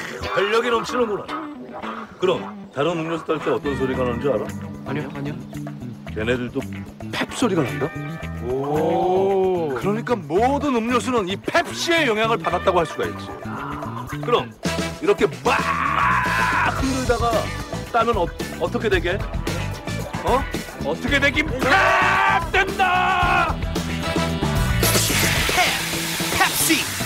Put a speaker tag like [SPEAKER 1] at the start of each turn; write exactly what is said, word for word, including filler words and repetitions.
[SPEAKER 1] 활력이 넘치는구나. 그럼 다른 음료수 딸 때 어떤 소리가 나는 줄 알아?
[SPEAKER 2] 아니요, 아니요.
[SPEAKER 1] 걔네들도 펩 소리가 난다?
[SPEAKER 2] 오.
[SPEAKER 1] 그러니까 모든 음료수는 이 펩시의 영향을 받았다고 할 수가 있지. 그럼 이렇게 막 흐르다가 따면 어, 어떻게 되게? 어? 어떻게 되긴 펩 된다!
[SPEAKER 3] 펩시